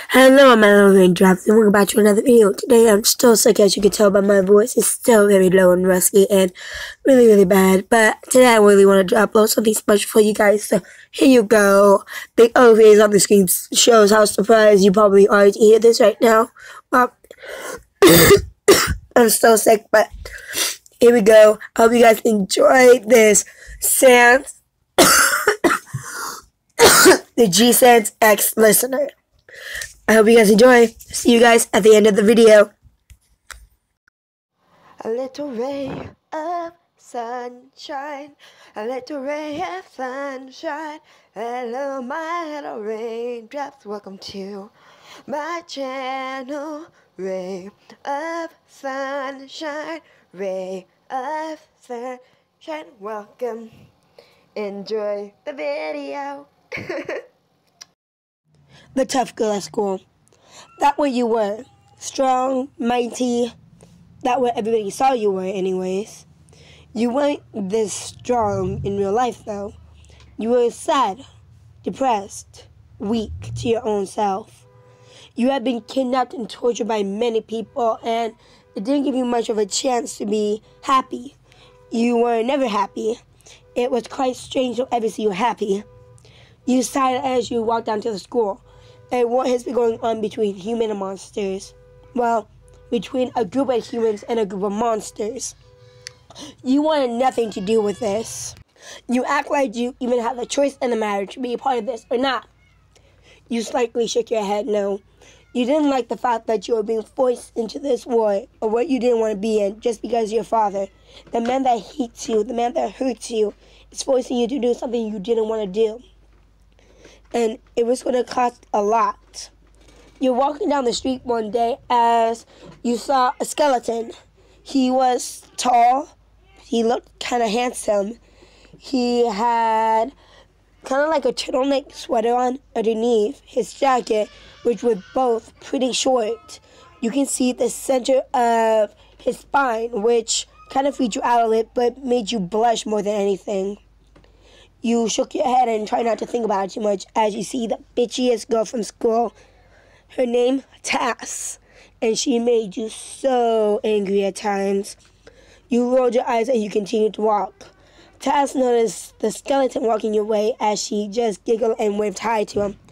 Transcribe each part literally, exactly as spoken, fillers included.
Hello, my little RainDrops, and welcome back to another video. Today I'm still sick, as you can tell by my voice. It's still very low and rusty and really, really bad. But today I really wanted to upload something special for you guys. So here you go. The O V on the screen shows how surprised you probably are to hear this right now. Well, I'm still sick, but here we go. I hope you guys enjoy this Sans, the G Sans X listener. I hope you guys enjoy. See you guys at the end of the video. A little ray of sunshine, a little ray of sunshine. Hello, my little raindrops. Welcome to my channel. Ray of sunshine, ray of sunshine. Welcome. Enjoy the video. The tough girl at school. That way you were. Strong, mighty. That way everybody saw you were anyways. You weren't this strong in real life though. You were sad, depressed, weak to your own self. You had been kidnapped and tortured by many people, and it didn't give you much of a chance to be happy. You were never happy. It was quite strange to ever see you happy. You sighed as you walked down to the school. And what has been going on between human and monsters? Well, between a group of humans and a group of monsters. You wanted nothing to do with this. You act like you even had the choice in the matter to be a part of this or not. You slightly shook your head no. You didn't like the fact that you were being forced into this war, or what you didn't want to be in, just because your father, the man that hates you, the man that hurts you, is forcing you to do something you didn't want to do. And it was going to cost a lot. You're walking down the street one day as you saw a skeleton. He was tall. He looked kind of handsome. He had kind of like a turtleneck sweater on underneath his jacket, which was both pretty short. You can see the center of his spine, which kind of freaked you out a little, but made you blush more than anything. You shook your head and tried not to think about it too much as you see the bitchiest girl from school. Her name, Tass, and she made you so angry at times. You rolled your eyes and you continued to walk. Tass noticed the skeleton walking your way as she just giggled and waved hi to him.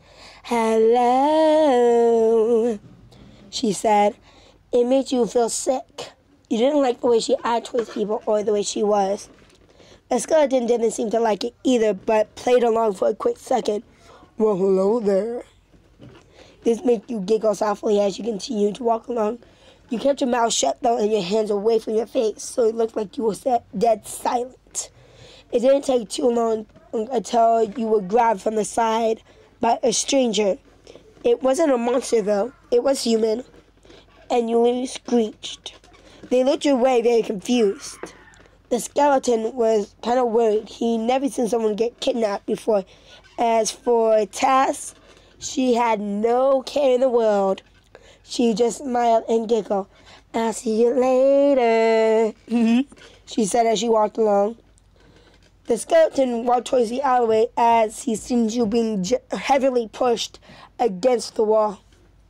"Hello," she said. It made you feel sick. You didn't like the way she acted towards people or the way she was. The skeleton didn't seem to like it either, but played along for a quick second. "Well, hello there." This made you giggle softly as you continued to walk along. You kept your mouth shut, though, and your hands away from your face, so it looked like you were dead silent. It didn't take too long until you were grabbed from the side by a stranger. It wasn't a monster, though. It was human, and you literally screeched. They looked your way very confused. The skeleton was kind of worried. He never seen someone get kidnapped before. As for Tass, she had no care in the world. She just smiled and giggled. "I'll see you later," she said as she walked along. The skeleton walked towards the alleyway as he seen you being heavily pushed against the wall.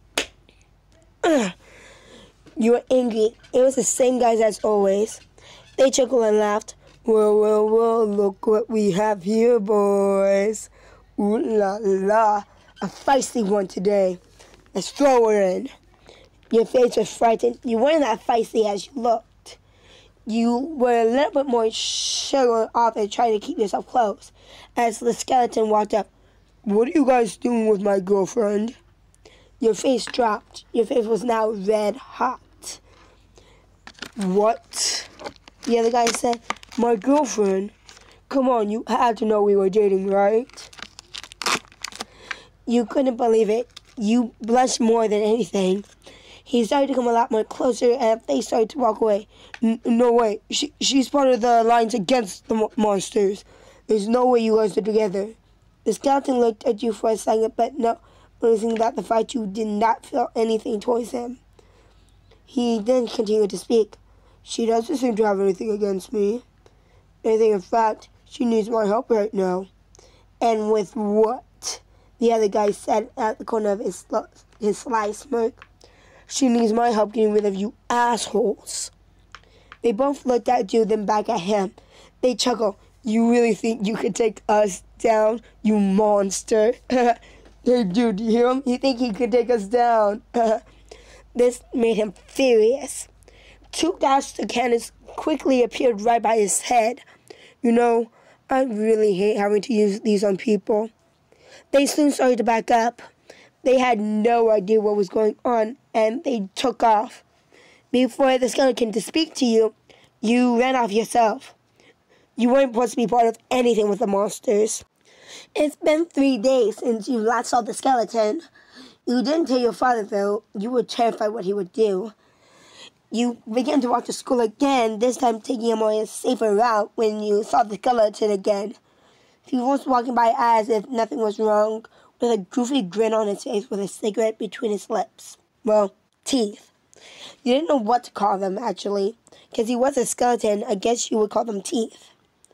You were angry. It was the same guys as always. They chuckled and laughed. "Well, well, well, look what we have here, boys. Ooh la la, a feisty one today. Let's throw her in." Your face was frightened. You weren't that feisty as you looked. You were a little bit more showing off and trying to keep yourself close. As the skeleton walked up, "What are you guys doing with my girlfriend?" Your face dropped. Your face was now red hot. "What?" the other guy said. "My girlfriend? Come on, you had to know we were dating, right?" You couldn't believe it. You blushed more than anything. He started to come a lot more closer, and they started to walk away. "No way. She, she's part of the alliance against the mo monsters. There's no way you guys are together." The skeleton looked at you for a second, but no, noticing that the fact you did not feel anything towards him. He then continued to speak. "She doesn't seem to have anything against me. Anything, in fact, she needs my help right now." "And with what?" the other guy said at the corner of his his sly smirk. "She needs my help getting rid of you assholes." They both looked at you, then back at him. They chuckled. "You really think you could take us down, you monster?" "Hey, dude, do you hear him? You think he could take us down?" This made him furious. Two Dodger cannons quickly appeared right by his head. "You know, I really hate having to use these on people." They soon started to back up. They had no idea what was going on, and they took off. Before the skeleton could speak to you, you ran off yourself. You weren't supposed to be part of anything with the monsters. It's been three days since you last saw the skeleton. You didn't tell your father, though. You were terrified what he would do. You began to walk to school again, this time taking a more safer route when you saw the skeleton again. He was walking by as if nothing was wrong, with a goofy grin on his face with a cigarette between his lips. Well, teeth. You didn't know what to call them, actually. Because he was a skeleton, I guess you would call them teeth.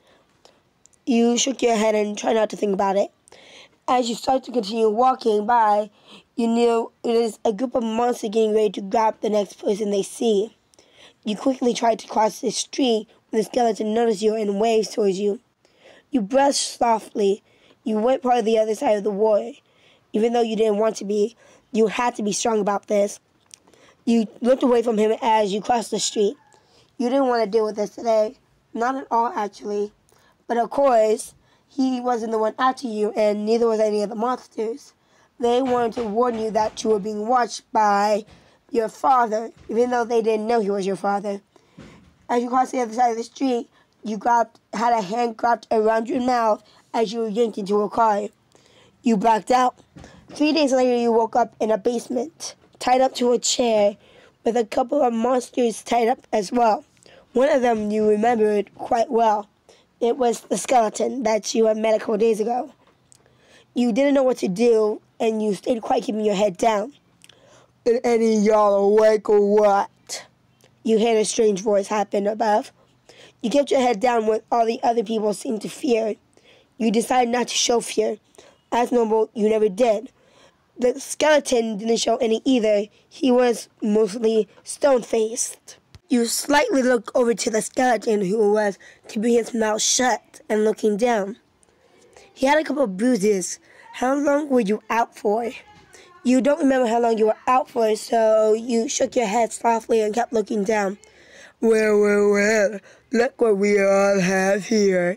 You shook your head and tried not to think about it. As you started to continue walking by, you knew it was a group of monsters getting ready to grab the next person they see. You quickly tried to cross the street when the skeleton noticed you and waved towards you. You brushed softly. You weren't part of the other side of the war. Even though you didn't want to be, you had to be strong about this. You looked away from him as you crossed the street. You didn't want to deal with this today. Not at all, actually. But of course, he wasn't the one after you, and neither was any of the monsters. They wanted to warn you that you were being watched by your father, even though they didn't know he was your father. As you crossed the other side of the street, you grabbed, had a hand grabbed around your mouth as you were yanked into a car. You blacked out. Three days later, you woke up in a basement, tied up to a chair, with a couple of monsters tied up as well. One of them you remembered quite well. It was the skeleton that you had met a couple days ago. You didn't know what to do, and you stayed quiet, keeping your head down. "Is any of y'all awake or what?" You heard a strange voice happen above. You kept your head down when all the other people seemed to fear. You decided not to show fear. As normal, you never did. The skeleton didn't show any either. He was mostly stone-faced. You slightly looked over to the skeleton, who was keeping his mouth shut and looking down. He had a couple of bruises. How long were you out for? You don't remember how long you were out for, so you shook your head softly and kept looking down. "Well, well, well, look what we all have here."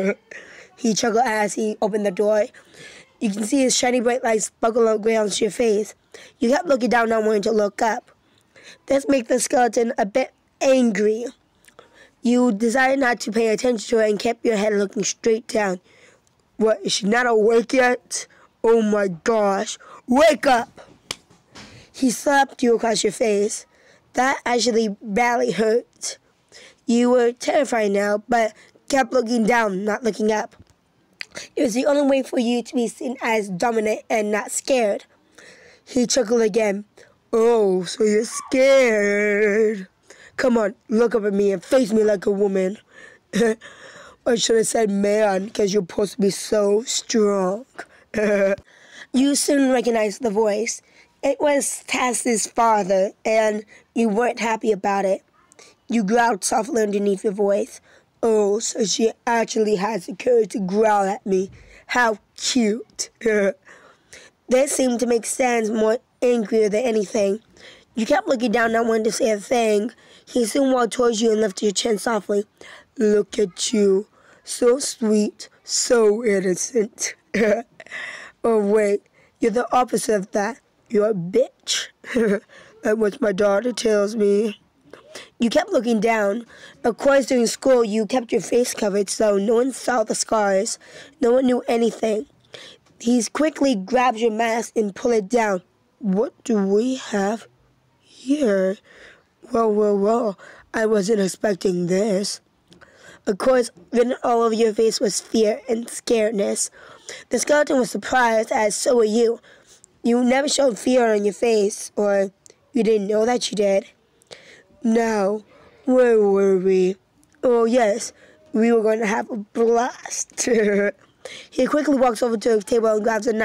He chuckled as he opened the door. You can see his shiny bright lights sparkle up onto your face. You kept looking down, not wanting to look up. This made the skeleton a bit angry. You decided not to pay attention to her and kept your head looking straight down. "What, is she not awake yet? Oh my gosh, wake up!" He slapped you across your face. That actually badly hurt. You were terrified now, but kept looking down, not looking up. It was the only way for you to be seen as dominant and not scared. He chuckled again. "Oh, so you're scared? Come on, look up at me and face me like a woman." I should have said man, because you're supposed to be so strong. You soon recognized the voice. It was Taz's father, and you weren't happy about it. You growled softly underneath your voice. "Oh, so she actually has the courage to growl at me. How cute." That seemed to make Sans more angrier than anything. You kept looking down, not wanting to say a thing. He soon walked towards you and lifted your chin softly. "Look at you. So sweet, so innocent." "Oh, wait, you're the opposite of that. You're a bitch." "That's what my daughter tells me." You kept looking down. Of course, during school, you kept your face covered, so no one saw the scars. No one knew anything. He quickly grabbed your mask and pulled it down. "What do we have here? Well, well, well, I wasn't expecting this." Of course, written all over your face was fear and scaredness. The skeleton was surprised, as so were you. You never showed fear on your face, or you didn't know that you did. "Now, where were we? Oh, yes, we were going to have a blast." He quickly walks over to his table and grabs a knife.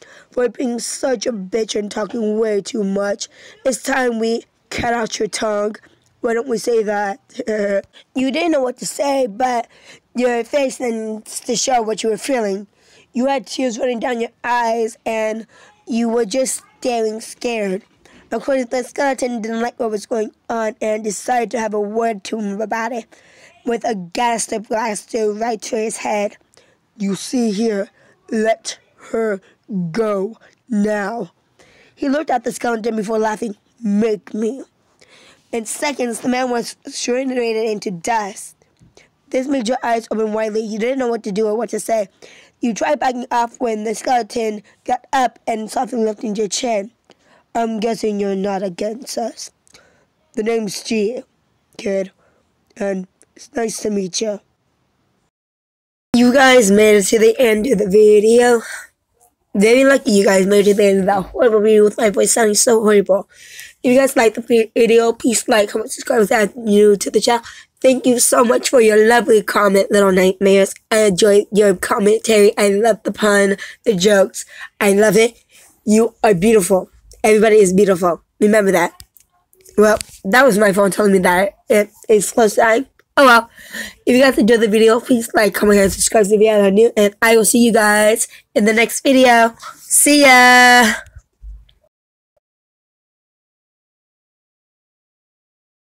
for being such a bitch and talking way too much. It's time we cut out your tongue. Why don't we say that? You didn't know what to say, but your face tends to show what you were feeling. You had tears running down your eyes, and you were just staring scared. Of course, the skeleton didn't like what was going on and decided to have a word to him about it with a gas blaster right to his head. You see here, let her go now. He looked at the skeleton before laughing. Make me. In seconds, the man was shredded into dust. This made your eyes open widely. You didn't know what to do or what to say. You tried backing off when the skeleton got up and softly lifted your chin. I'm guessing you're not against us. The name's G, kid, and it's nice to meet you. You guys made it to the end of the video. Very lucky you guys made it to the end of that horrible video with my voice sounding so horrible. If you guys liked the video, please like, comment, subscribe if you're new to the channel. Thank you so much for your lovely comment, Little Nightmares. I enjoyed your commentary. I love the pun, the jokes. I love it. You are beautiful. Everybody is beautiful. Remember that. Well, that was my phone telling me that it is close time. Oh well. If you guys enjoyed the video, please like, comment, and subscribe if you are new. And I will see you guys in the next video. See ya!